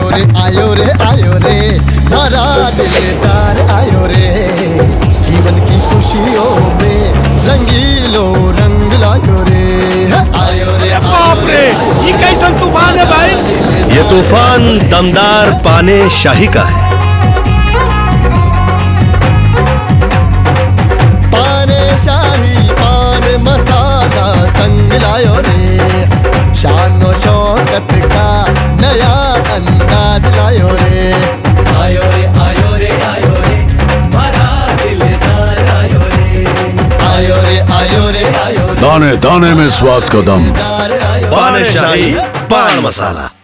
आयो रे भरा दिलदार आयो रे, जीवन की खुशियों में रंगीलो रंग लायो रे। आयो रे बाप रे, ये कैसन तूफान है भाई? ये तूफान दमदार पाने शाही का है। पाने शाही पान मसाला संग लायो रे, शानो शौकत का नया अंदाज लायो रे। आयो रे आयो रे आयो रे भरा दिलदार आयो रे, आयो रे आयो रे आयो रे, दाने दाने में स्वाद का दम। पान शाही पान मसाला।